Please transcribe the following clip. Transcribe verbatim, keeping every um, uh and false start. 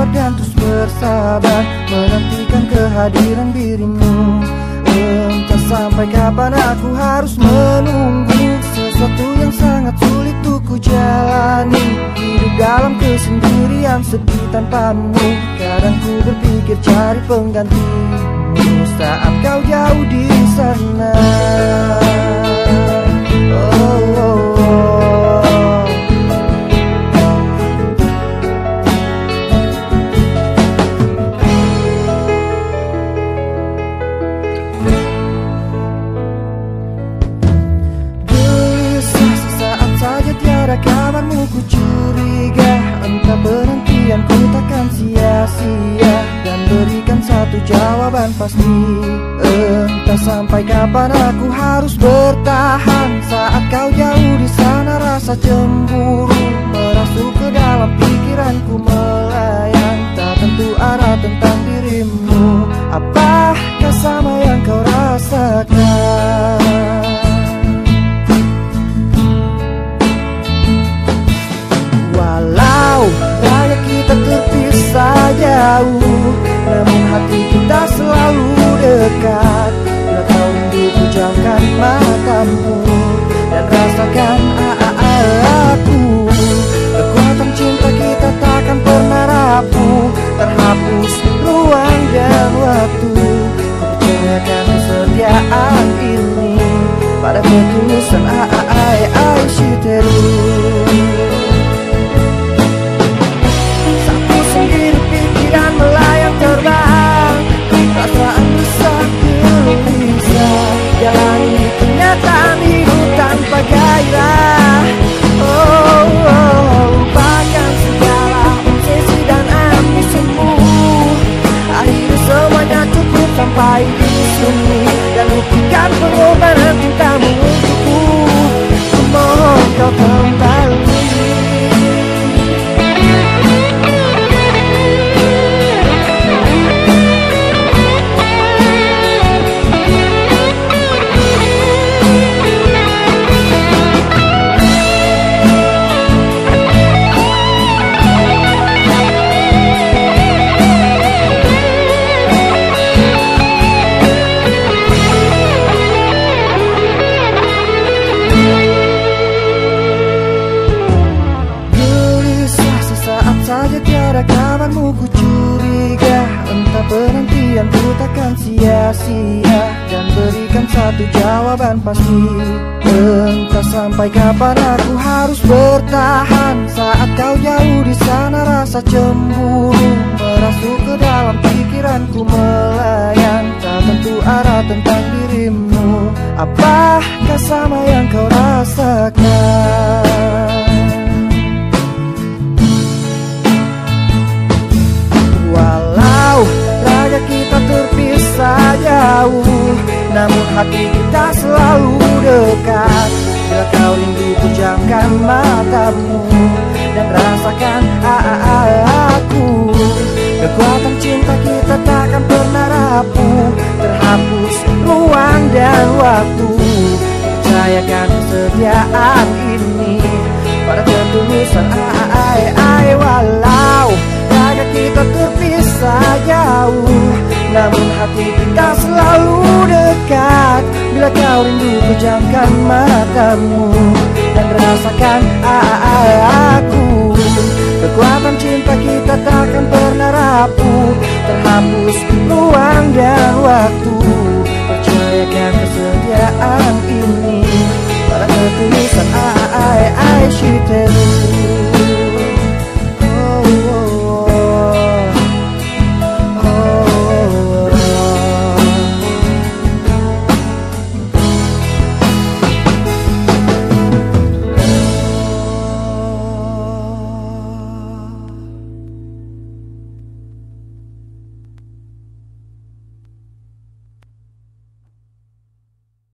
dan terus bersabar menantikan kehadiran dirimu. Entah sampai kapan aku harus menunggu sesuatu yang sangat sulit untuk ku jalani. Hidup dalam kesendirian, sedih tanpamu. Kadang ku berpikir cari penggantimu saat kau jauh di sana. Oh, oh, oh. Gelisah sesaat saja tiada kabarmu, ku curiga entah penantianku takkan sia-sia. Dan berikan satu jawaban pasti, entah sampai kapan aku harus bertahan saat kau jauh di sana. Rasa cemburu merasuk ke dalam pikiranku melayang, tak tentu arah tentang dirimu. Apakah sama yang kau rasakan? Walau raga kita terpisah jauh, namun hati kita selalu dekat. Bila kau rindu, pejamkan matamu dan rasakan aku. Kekuatan cinta kita takkan pernah rapuh, terhapus ruang dan waktu. Ku percayakan kesetiaan ini pada ketulusan I, I, Shiteru. Sapu sendiri pikiran melayang terbang, perasaan resah gelisah, jalani kenyataan hidup tanpa gairah. Oh, oh, lupakan segala obsesi dan ambisimu. Akhirnya semuanya cukup sampai di sini, dan buktikan pengorbanan cintamu untukku. Ku mohon kau kembali. Kabarmu ku curiga, entah penantianku takkan sia-sia. Dan berikan satu jawaban pasti, entah sampai kapan aku harus bertahan saat kau jauh di sana. Rasa cemburu merasuk ke dalam pikiranku melayang, tak tentu arah tentang dirimu. Apakah sama yang kau rasakan? Walau raga kita terpisah jauh, namun hati kita selalu dekat. Bila kau rindu, pejamkan matamu dan rasakan aku. Kekuatan cinta kita takkan pernah rapuh, terhapus ruang dan waktu. Percayakan kesetiaan ini pada ketulusan I, I, walau raga kita terpisah jauh, namun hati kita selalu dekat. Bila kau rindu, pejamkan matamu dan rasakan aku. Kekuatan cinta kita takkan pernah rapuh, terhapus ruang dan waktu. Percayakan kesetiaan ini pada ketulusan I, I, Shiteru.